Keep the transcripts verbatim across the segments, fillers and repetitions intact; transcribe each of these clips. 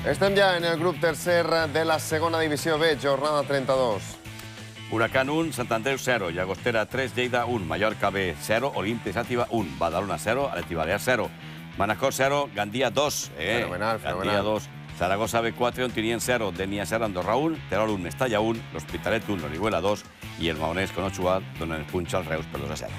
Estem ja en el grup tercer de la segona divisió B, jornada trenta-dos. Huracán un, Sant Andreu cero, Llagostera tres, Lleida un, Mallorca B cero, Olimpia i Xàtiva un, Badalona cero, Atleti Balears cero, Manacor cero, Gandia dos, eh, Fenomenal, fenomenal. Gandia dos, Zaragoza B cuatro, Ontinyent cero, Denia cero, Andorra un, Terol un, Mestalla un, l'Hospitalet un, Orihuela dos i el Maonès con Ochoa donen el punx al Reus per dos a zero.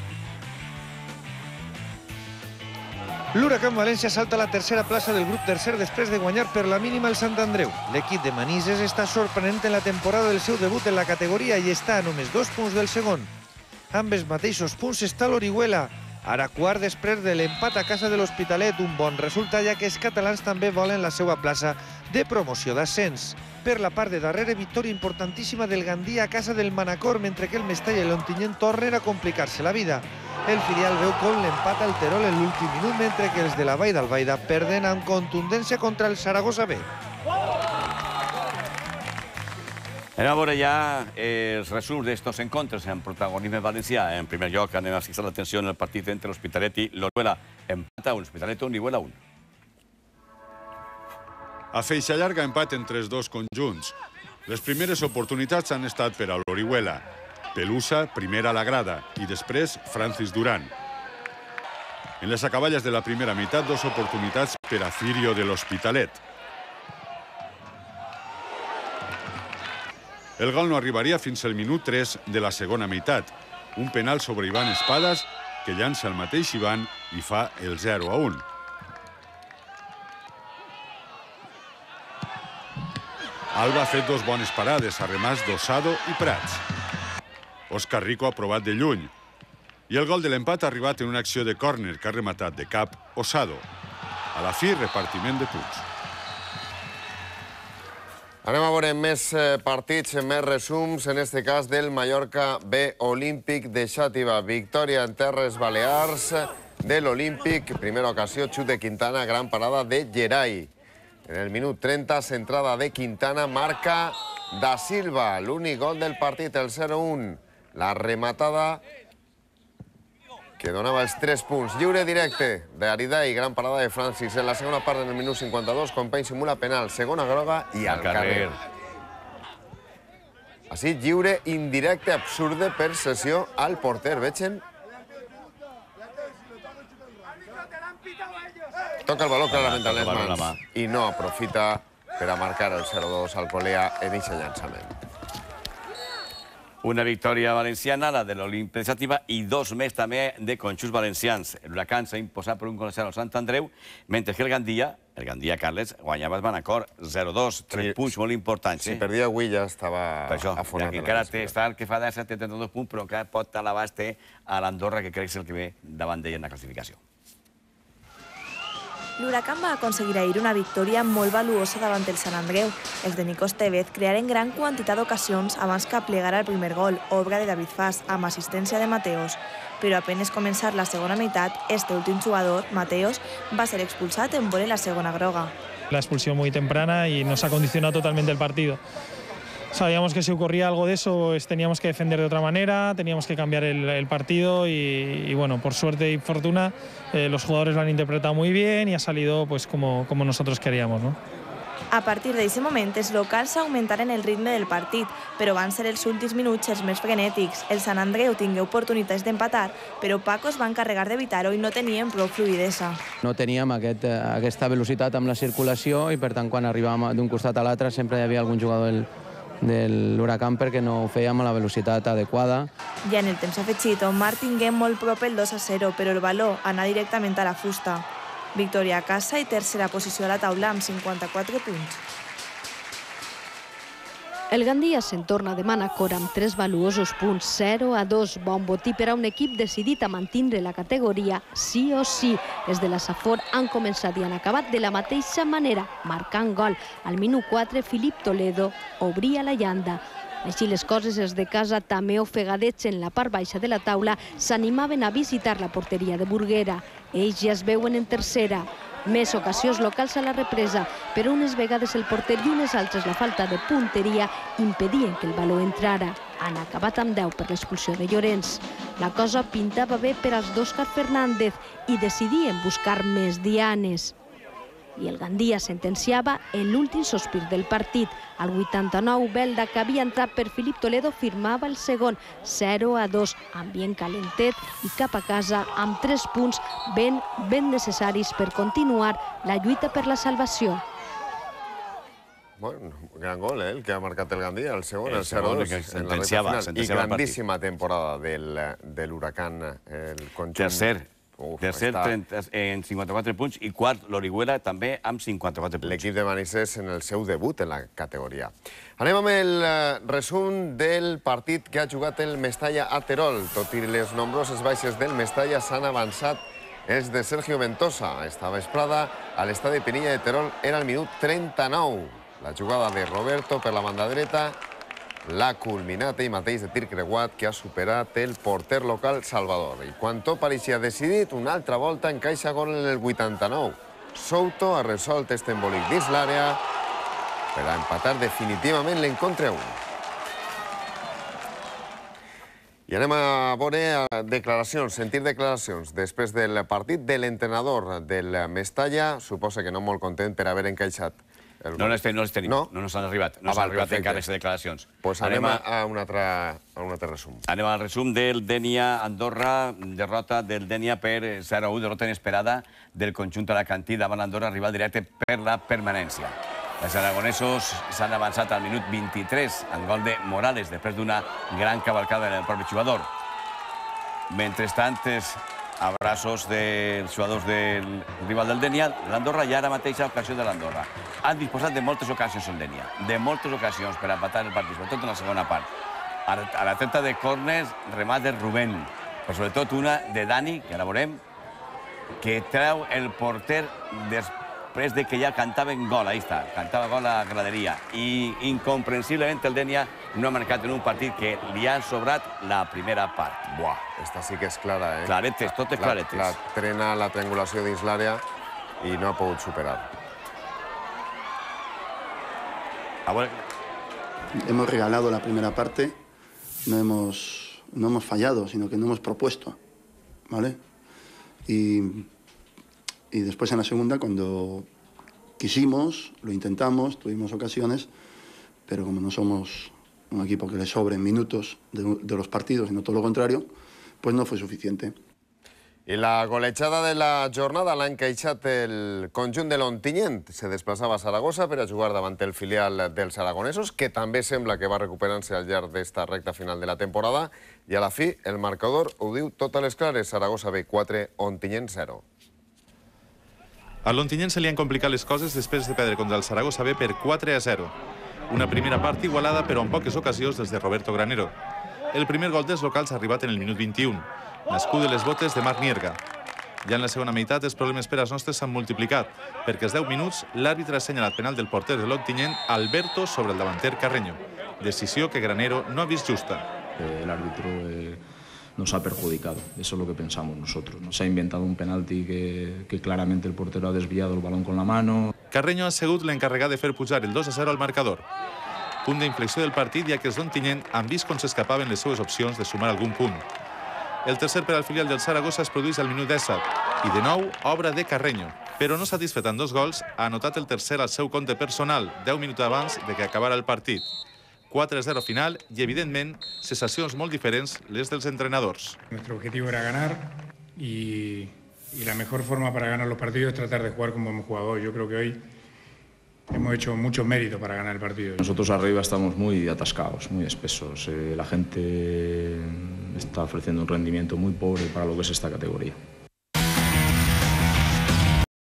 L'Huracán València salta a la tercera plaça del grup tercer després de guanyar per la mínima el Sant Andreu. L'equip de Manises està sorprenent en la temporada del seu debut en la categoria i està a només dos punts del segon. Amb els mateixos punts està l'Orihuela, ara quart després de l'empat a casa de l'Hospitalet, un bon resultat ja que els catalans també volen la seva plaça de promoció d'ascens. Per la part de darrere, victòria importantíssima del Gandia a casa del Manacor, mentre que el Mestalla i l'Ontinyent tornen a complicar-se la vida. El filial veu com l'empat al Terol en l'últim minut, mentre que els de la Vall d'Albaida perden amb contundència contra el Zaragoza B. Anem a veure ja els resums d'estos encontres en protagonisme valencià. En primer lloc, anem a fixar l'atenció en el partit entre l'Hospitalet i l'Orihuela. Empata un, l'Hospitalet un, Orihuela un. A feixa llarga empat entre els dos conjunts. Les primeres oportunitats han estat per a l'Orihuela. Pelusa, primer a la grada, i després Francis Duran. En les acaballes de la primera meitat, dos oportunitats per a Cirio de l'Hospitalet. El gol no arribaria fins al minut tres de la segona meitat. Un penal sobre Ivan Espadas, que llança el mateix Ivan i fa el zero a un. Alba ha fet dos bones parades, a remàs d'Osado i Prats. Òscar Rico ha provat de lluny. I el gol de l'empat ha arribat en una acció de córner que ha rematat de cap Osado. A la fi, repartiment de punts. Anem a veure més partits, més resums, en este cas del Mallorca B Olímpic de Xàtiva. Victòria en terres balears de l'Olímpic. Primera ocasió, xut de Quintana, gran parada de Gerai. En el minut trenta, centrada de Quintana, marca Da Silva. L'únic gol del partit, el zero a un. La rematada que donava els tres punts. Lliure directe d'Aridai, gran parada de Francis. En la segona part, en el minut cinquanta-dos, Company simula penal, segona groga i al carrer. Així, lliure indirecte, absurde per sessió al porter. Vegen? Toca el baló clarament a les mans i no aprofita per a marcar el zero a dos al Colea en aquest llançament. Una victòria valenciana, la de l'Olimpia de Xàtiva, i dos més també de conjunts valencians. L'Huracán s'ha imposat per un gol a zero al Sant Andreu, mentre que el Gandia, el Gandia Carles, guanyava el Manacor zero a dos. Tres punts molt importants. Si perdia avui ja estava afonat. Encara està el que fa dèsset, té trenta-dos punts, però encara pot a l'abast a l'Andorra, que crec que és el que ve davant d'ell en la classificació. L'Huracán va aconseguir ahir una victòria molt valuosa davant el Sant Andreu. Els de Nico Estevez crearen gran quantitat d'ocasions abans que aplegara el primer gol, obra de David Fas, amb assistència de Mateos. Però apenas començar la segona meitat, este últim jugador, Mateos, va ser expulsat en veure la segona groga. La expulsión muy temprana y nos ha condicionado totalmente el partido. Sabíamos que si ocurría algo de eso, pues teníamos que defender de otra manera, teníamos que cambiar el, el partido y, y bueno, por suerte y fortuna, eh, los jugadores lo han interpretado muy bien y ha salido pues como, como nosotros queríamos, ¿no? A partir d'aquest moment, els locals augmentaren el ritme del partit, però van ser els últims minuts els més frenètics. El Sant Andreu tingué oportunitats d'empatar, però Paco es va encarregar d'evitar-ho i no tenien prou fluidesa. No teníem aquest, aquesta velocitat amb la circulació i, per tant, quan arribàvem d'un costat a l'altre sempre hi havia algun jugador del de l'Huracán perquè no ho fèiem a la velocitat adequada. Ja en el temps afegit, Omar tingué molt prop el dos a zero, però el baló anà directament a la fusta. Victòria a casa i tercera posició a la taula amb cinquanta-quatre punts. El Gandia se'n torna de Manacor amb tres valuosos punts, zero a dos, bon botí per a un equip decidit a mantindre la categoria sí o sí. Els de la Safor han començat i han acabat de la mateixa manera, marcant gol. Al minut quatre, Filip Toledo obria la llanda. Així les coses, els de casa, també ofegadets en la part baixa de la taula, s'animaven a visitar la porteria de Burguera. Ells ja es veuen en tercera. Més ocasions locals a la represa, però unes vegades el porter i unes altres la falta de punteria impedien que el baló entrara. Han acabat amb deu per l'expulsió de Llorenç. La cosa pintava bé per als d'Òscar Fernández i decidien buscar més dianes. i el Gandia sentenciava en l'últim sospir del partit. Al vuitanta-nou, Belda, que havia entrat per Filip Toledo, firmava el segon, zero a dos, ambient calentet i cap a casa amb tres punts ben, ben necessaris per continuar la lluita per la salvació. Bueno, gran gol, eh, el que ha marcat el Gandia, el segon, el, el zero dos, en la recta final. I grandíssima temporada del, de l'Huracán, el conjunt. Tercer, Uf, tercer està... trenta, en cinquanta-quatre punts i quart l'Orihuela també amb cinquanta-quatre punts. L'equip de Manises en el seu debut en la categoria. Anem amb el resum del partit que ha jugat el Mestalla a Terol. Tot i les nombroses baixes del Mestalla, s'han avançat els de Sergio Ventosa. Esta vesprada a l'estadi Pinilla de Terol era el minut trenta-nou. La jugada de Roberto per la banda dreta l'ha culminat ell mateix de tir creuat que ha superat el porter local Salvador. I quan tot pareixia decidit, una altra volta encaixa gol en el vuitanta-nou. Souto ha resolt este embolic dins l'àrea per a empatar definitivament l'encontre a un. I anem a veure declaracions, sentir declaracions després del partit de l'entrenador del Mestalla. Suposa que no molt content per haver encaixat. No les tenim, no les tenim. No? No ens han arribat. No s'han arribat encara aquestes declaracions. Doncs anem a un altre resum. Anem al resum del Dénia-Andorra, derrota del Dénia per zero a u, derrota inesperada del conjunt alacantí davant Andorra, rival directe per la permanència. Els aragonesos s'han avançat al minut vint-i-tres amb gol de Morales, després d'una gran cavalcada del propi jugador. Mentrestant, abraços dels jugadors del rival del Dénia, l'Andorra, i ara mateixa ocasió de l'Andorra. Han disposat de moltes ocasions el Dénia, de moltes ocasions per empatar el partit, sobretot en la segona part. A la trenta de córners, remat de Rubén, però sobretot una de Dani, que ara veurem, que treu el porter després de que ja cantaven gol. Ahí està, cantava gol a la graderia. I incomprensiblement el Dénia no ha marcat en un partit que li ha sobrat la primera part. Buah, esta sí que és clara, eh? Claretes, totes claretes. La trena la triangulació dins l'àrea i no ha pogut superar. Hemos regalado la primera parte, no hemos, no hemos fallado, sino que no hemos propuesto, ¿vale? Y, y después en la segunda, cuando quisimos, lo intentamos, tuvimos ocasiones, pero como no somos un equipo que le sobren minutos de, de los partidos, sino todo lo contrario, pues no fue suficiente. I la golejada de la jornada l'ha encaixat el conjunt de l'Ontinyent. Se desplaçava a Saragossa per a jugar davant el filial dels aragonesos, que també sembla que va recuperant-se al llarg d'esta recta final de la temporada. I a la fi, el marcador ho diu tot a les clares. Saragossa B quatre, Ontinyent zero. A l'Ontinyent se li han complicat les coses després de perdre contra el Saragossa B per quatre a zero. Una primera part igualada, però en poques ocasions des de Roberto Granero. El primer gol dels locals ha arribat en el minut vint-i-un. Nascut de les botes de Marc Nierga. Ja en la segona meitat els problemes per als nostres s'han multiplicat, perquè als deu minuts l'àrbitre ha assenyalat penal del porter de l'Ontinyent, Alberto, sobre el davanter Carreño. Decisió que Granero no ha vist justa. El árbitro eh, nos ha perjudicado, eso es lo que pensamos nosotros. Nos ha inventado un penalti que, que claramente el portero ha desviado el balón con la mano. Carreño ha sigut l'encarregat de fer pujar el dos a zero al marcador. Punt d'inflexió del partit, ja que els d'Ontinyent han vist com s'escapaven les seues opcions de sumar algun punt. El tercer per al filial del Saragossa es produeix al minut disset i de nou obra de Carreño. Però no satisfet amb dos gols, ha anotat el tercer al seu compte personal, deu minuts abans de que acabara el partit. quatre a zero final i, evidentment, sensacions molt diferents les dels entrenadors. Nuestro objetivo era ganar y, y la mejor forma para ganar los partidos es tratar de jugar como hemos jugado hoy. Yo creo que hoy hemos hecho mucho mérito para ganar el partido. Nosotros arriba estamos muy atascados, muy espesos. Eh, la gente está ofreciendo un rendimiento muy pobre para lo que es esta categoría.